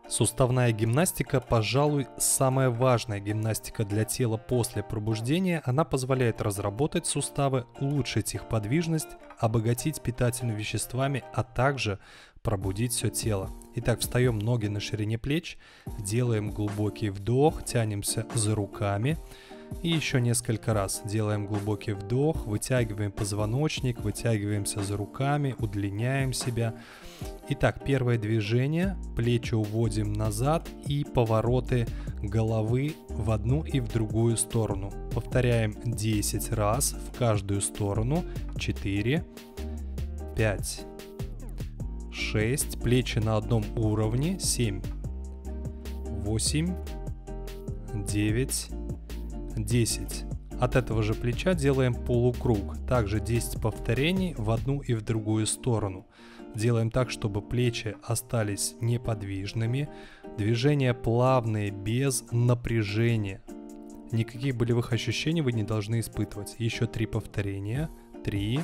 Суставная гимнастика, пожалуй, самая важная гимнастика для тела после пробуждения. Она позволяет разработать суставы, улучшить их подвижность, обогатить питательными веществами, а также пробудить все тело. Итак, встаем ноги на ширине плеч, делаем глубокий вдох, тянемся за руками. И еще несколько раз делаем глубокий вдох, вытягиваем позвоночник, вытягиваемся за руками, удлиняем себя. Итак, первое движение, плечи уводим назад и повороты головы в одну и в другую сторону. Повторяем 10 раз в каждую сторону. 4, 5, 6, плечи на одном уровне. 7, 8, 9, 10. От этого же плеча делаем полукруг. Также 10 повторений в одну и в другую сторону. Делаем так, чтобы плечи остались неподвижными. Движения плавные, без напряжения. Никаких болевых ощущений вы не должны испытывать. Еще 3 повторения. 3,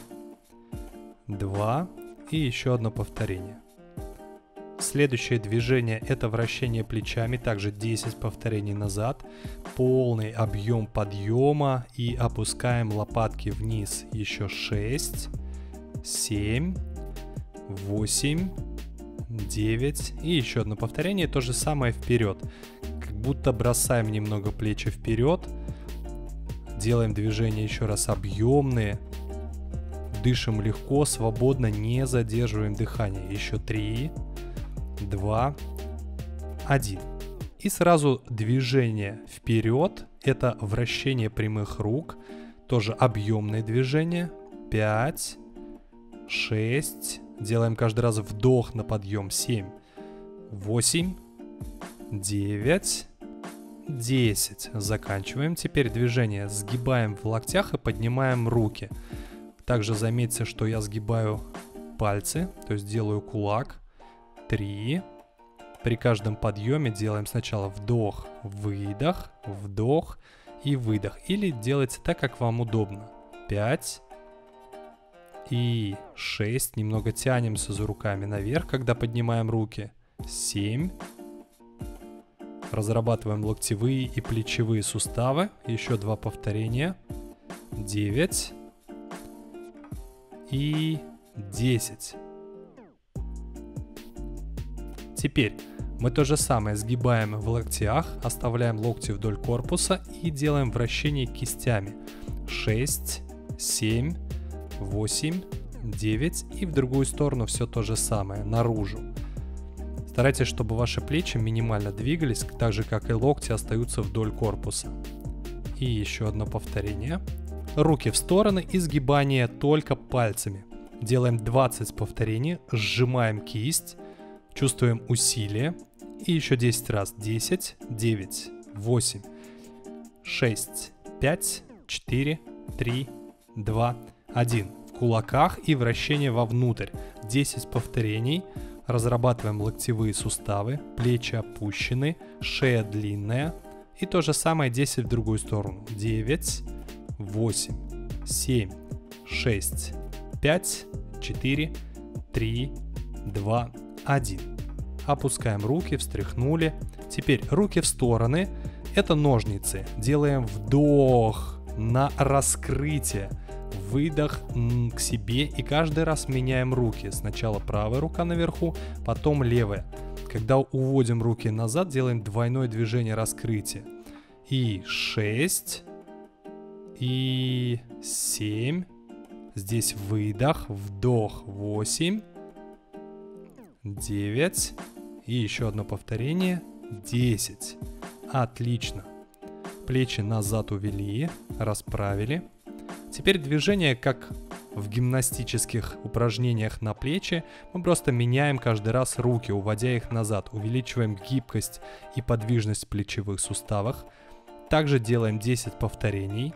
2 и еще одно повторение. Следующее движение — это вращение плечами, также 10 повторений назад, полный объем подъема и опускаем лопатки вниз. Еще 6, 7, 8, 9 и еще одно повторение, то же самое вперед. Как будто бросаем немного плечи вперед, делаем движения еще раз объемные, дышим легко, свободно, не задерживаем дыхание. Еще 3, 2, 1. И сразу движение вперед. Это вращение прямых рук. Тоже объемное движение. 5, 6. Делаем каждый раз вдох на подъем. 7, 8, 9, 10. Заканчиваем. Теперь движение сгибаем в локтях и поднимаем руки. Также заметьте, что я сгибаю пальцы, то есть делаю кулак. 3. При каждом подъеме делаем сначала вдох, выдох, вдох и выдох. Или делайте так, как вам удобно. 5 и 6. Немного тянемся за руками наверх, когда поднимаем руки. 7. Разрабатываем локтевые и плечевые суставы. Еще 2 повторения. 9 и 10. Теперь мы то же самое сгибаем в локтях, оставляем локти вдоль корпуса и делаем вращение кистями. 6, 7, 8, 9 и в другую сторону все то же самое, наружу. Старайтесь, чтобы ваши плечи минимально двигались, так же как и локти остаются вдоль корпуса. И еще одно повторение. Руки в стороны и сгибание только пальцами. Делаем 20 повторений, сжимаем кисть. Чувствуем усилие. И еще 10 раз. 10, 9, 8, 6, 5, 4, 3, 2, 1. В кулаках и вращение вовнутрь. 10 повторений. Разрабатываем локтевые суставы. Плечи опущены. Шея длинная. И то же самое 10 в другую сторону. 9, 8, 7, 6, 5, 4, 3, 2, 1. Опускаем руки, встряхнули. Теперь руки в стороны. Это ножницы. Делаем вдох на раскрытие. Выдох к себе. И каждый раз меняем руки. Сначала правая рука наверху, потом левая. Когда уводим руки назад, делаем двойное движение раскрытия. И 6. И 7. Здесь выдох, вдох 8. 9 и еще одно повторение 10. Отлично. Плечи назад увели, расправили. Теперь движение, как в гимнастических упражнениях на плечи. Мы просто меняем каждый раз руки, уводя их назад. Увеличиваем гибкость и подвижность в плечевых суставах. Также делаем 10 повторений.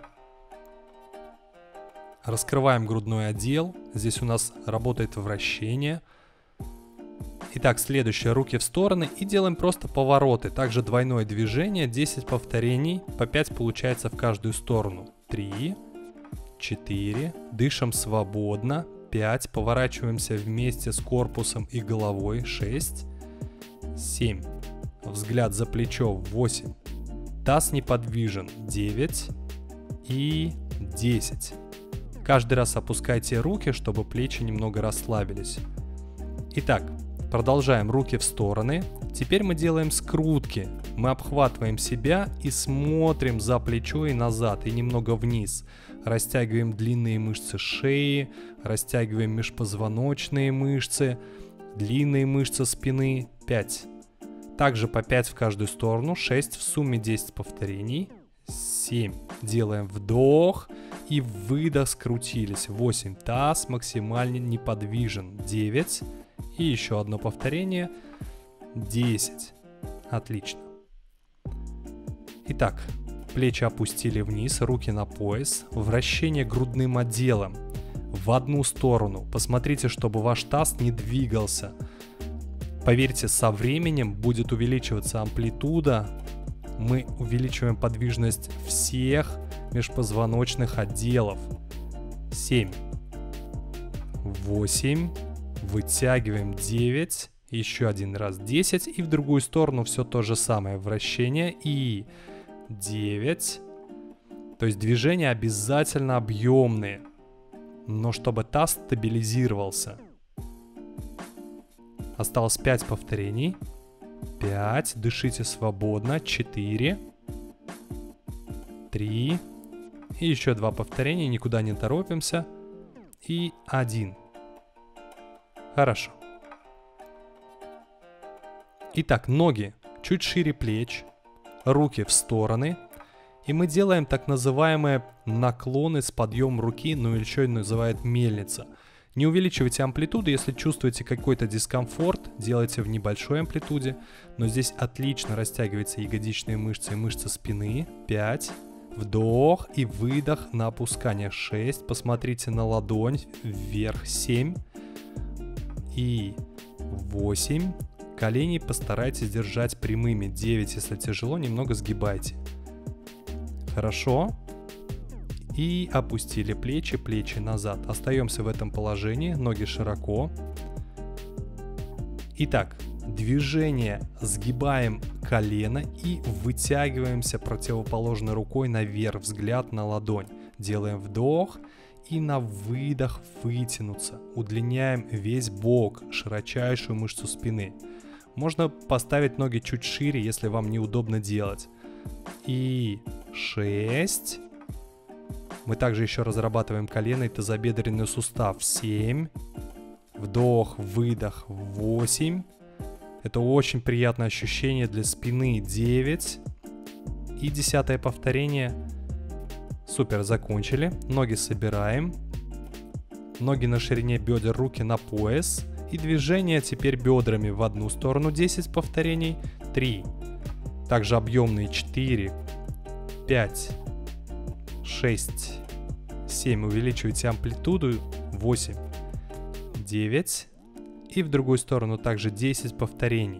Раскрываем грудной отдел. Здесь у нас работает вращение. Итак, следующее, руки в стороны и делаем просто повороты. Также двойное движение, 10 повторений, по 5 получается в каждую сторону. 3, 4, дышим свободно, 5, поворачиваемся вместе с корпусом и головой, 6, 7, взгляд за плечо 8, таз неподвижен 9 и 10. Каждый раз опускайте руки, чтобы плечи немного расслабились. Итак, продолжаем руки в стороны. Теперь мы делаем скрутки. Мы обхватываем себя и смотрим за плечо и назад, и немного вниз. Растягиваем длинные мышцы шеи, растягиваем межпозвоночные мышцы, длинные мышцы спины. 5. Также по 5 в каждую сторону. 6, в сумме 10 повторений. 7. Делаем вдох и выдох, скрутились. 8. Таз максимально неподвижен. 9. И еще одно повторение. 10. Отлично. Итак, плечи опустили вниз, руки на пояс. Вращение грудным отделом в одну сторону. Посмотрите, чтобы ваш таз не двигался. Поверьте, со временем будет увеличиваться амплитуда. Мы увеличиваем подвижность всех межпозвоночных отделов. 7. 8. Вытягиваем 9. Еще один раз 10. И в другую сторону все то же самое. Вращение и 9. То есть движения обязательно объемные. Но чтобы таз стабилизировался. Осталось 5 повторений. 5. Дышите свободно. 4. 3. И еще 2 повторения. Никуда не торопимся. И 1. Хорошо. Итак, ноги чуть шире плеч. Руки в стороны. И мы делаем так называемые наклоны с подъемом руки, ну или еще называют мельница. Не увеличивайте амплитуду, если чувствуете какой-то дискомфорт, делайте в небольшой амплитуде. Но здесь отлично растягиваются ягодичные мышцы и мышцы спины. 5. Вдох и выдох на опускание. 6. Посмотрите на ладонь вверх. 7. И 8. Колени постарайтесь держать прямыми. 9, если тяжело, немного сгибайте. Хорошо. И опустили плечи, плечи назад. Остаемся в этом положении, ноги широко. Итак, движение. Сгибаем колено и вытягиваемся противоположной рукой наверх. Взгляд на ладонь. Делаем вдох и на выдох вытянуться. Удлиняем весь бок, широчайшую мышцу спины. Можно поставить ноги чуть шире, если вам неудобно делать. И 6. Мы также еще разрабатываем колено и тазобедренный сустав. 7. Вдох, выдох. 8. Это очень приятное ощущение для спины. 9. И 10 повторение. Супер, закончили. Ноги собираем. Ноги на ширине бедер, руки на пояс. И движение теперь бедрами в одну сторону. 10 повторений. 3. Также объемные. 4. 5. 6. 7. Увеличивайте амплитуду. 8. 9. И в другую сторону также 10 повторений.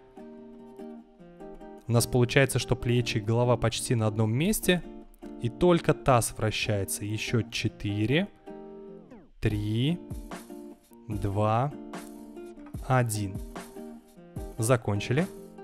У нас получается, что плечи и голова почти на одном месте. И только таз вращается. Еще 4. 3. 2. 1. Закончили.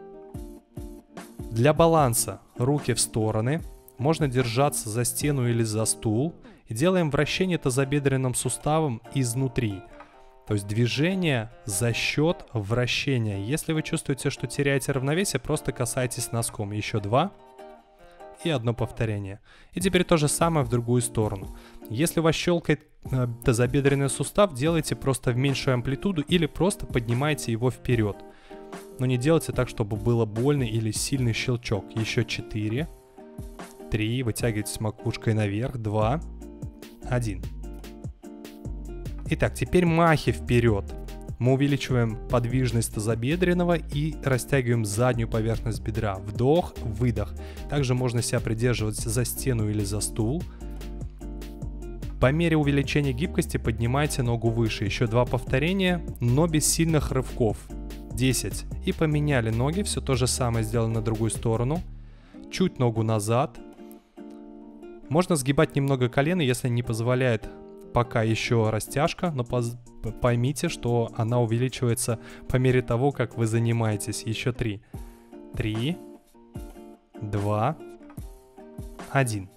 Для баланса руки в стороны. Можно держаться за стену или за стул. И делаем вращение тазобедренным суставом изнутри. То есть движение за счет вращения. Если вы чувствуете, что теряете равновесие, просто касайтесь носком. Еще 2. И одно повторение. И теперь то же самое в другую сторону. Если у вас щелкает тазобедренный сустав, делайте просто в меньшую амплитуду или просто поднимайте его вперед. Но не делайте так, чтобы было больно или сильный щелчок. Еще 4. 3. Вытягивайтесь макушкой наверх. 2. 1. Итак, теперь махи вперед. Мы увеличиваем подвижность тазобедренного и растягиваем заднюю поверхность бедра. Вдох, выдох. Также можно себя придерживать за стену или за стул. По мере увеличения гибкости поднимайте ногу выше. Еще 2 повторения, но без сильных рывков. 10. И поменяли ноги. Все то же самое сделали на другую сторону. Чуть ногу назад. Можно сгибать немного колено, если не позволяет пока еще растяжка, но поймите, что она увеличивается по мере того, как вы занимаетесь. Еще 3. 3, 2, 1.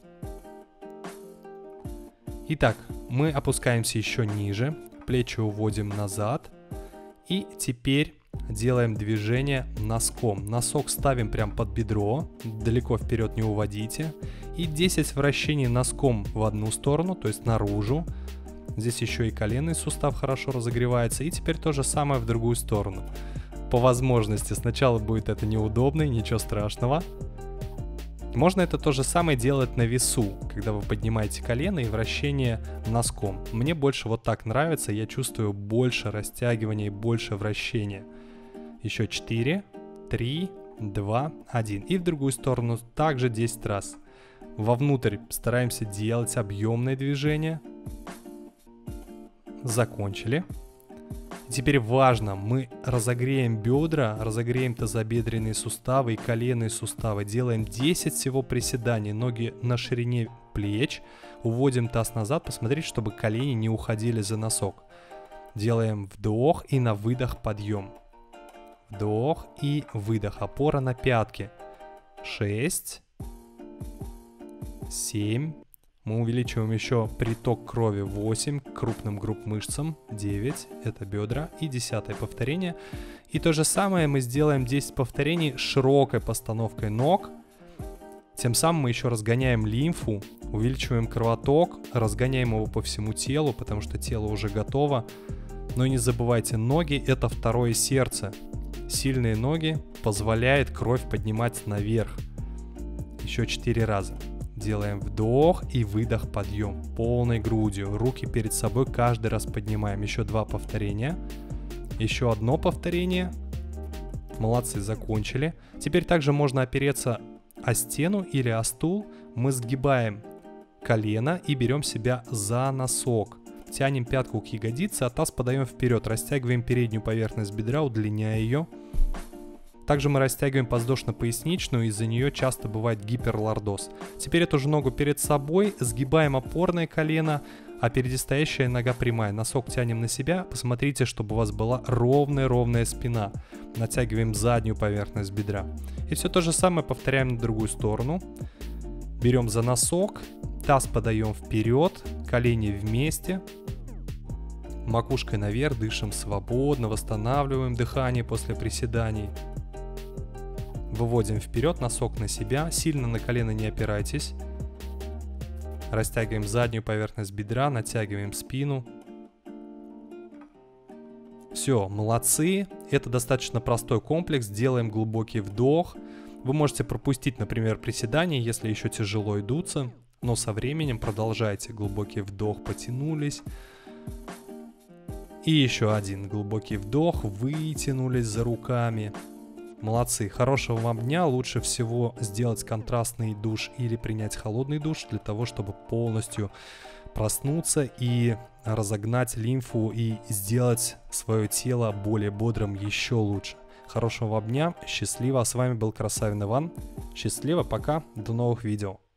Итак, мы опускаемся еще ниже, плечи уводим назад. И теперь делаем движение носком. Носок ставим прям под бедро, далеко вперед не уводите. И 10 вращений носком в одну сторону, то есть наружу. Здесь еще и коленный сустав хорошо разогревается. И теперь то же самое в другую сторону. По возможности сначала будет это неудобно, ничего страшного. Можно это то же самое делать на весу, когда вы поднимаете колено и вращение носком. Мне больше вот так нравится, я чувствую больше растягивания и больше вращения. Еще 4, 3, 2, 1. И в другую сторону также 10 раз. Вовнутрь стараемся делать объемные движения. Закончили. Теперь важно, мы разогреем бедра, разогреем тазобедренные суставы и коленные суставы. Делаем 10 всего приседаний, ноги на ширине плеч. Уводим таз назад, посмотрите, чтобы колени не уходили за носок. Делаем вдох и на выдох подъем. Вдох и выдох. Опора на пятки. 6, 7. Мы увеличиваем еще приток крови. 8 к крупным групп мышцам. 9 это бедра. И 10-е повторение. И то же самое мы сделаем 10 повторений с широкой постановкой ног. Тем самым мы еще разгоняем лимфу, увеличиваем кровоток, разгоняем его по всему телу, потому что тело уже готово. Но не забывайте, ноги это второе сердце. Сильные ноги позволяют кровь поднимать наверх. Еще 4 раза. Делаем вдох и выдох, подъем полной грудью. Руки перед собой каждый раз поднимаем. Еще 2 повторения. Еще одно повторение. Молодцы, закончили. Теперь также можно опереться о стену или о стул. Мы сгибаем колено и берем себя за носок. Тянем пятку к ягодице, а таз подаем вперед. Растягиваем переднюю поверхность бедра, удлиняя ее. Также мы растягиваем подвздошно-поясничную, из-за нее часто бывает гиперлордоз. Теперь эту же ногу перед собой, сгибаем опорное колено, а впереди стоящая нога прямая. Носок тянем на себя, посмотрите, чтобы у вас была ровная спина. Натягиваем заднюю поверхность бедра. И все то же самое повторяем на другую сторону. Берем за носок, таз подаем вперед, колени вместе. Макушкой наверх, дышим свободно, восстанавливаем дыхание после приседаний. Выводим вперед, носок на себя, сильно на колено не опирайтесь. Растягиваем заднюю поверхность бедра, натягиваем спину. Все, молодцы. Это достаточно простой комплекс. Делаем глубокий вдох. Вы можете пропустить, например, приседания, если еще тяжело идутся. Но со временем продолжайте. Глубокий вдох, потянулись. И еще один глубокий вдох, вытянулись за руками. Молодцы, хорошего вам дня. Лучше всего сделать контрастный душ или принять холодный душ для того, чтобы полностью проснуться и разогнать лимфу и сделать свое тело более бодрым еще лучше. Хорошего вам дня, счастливо. А с вами был Красавин Иван. Счастливо, пока, до новых видео.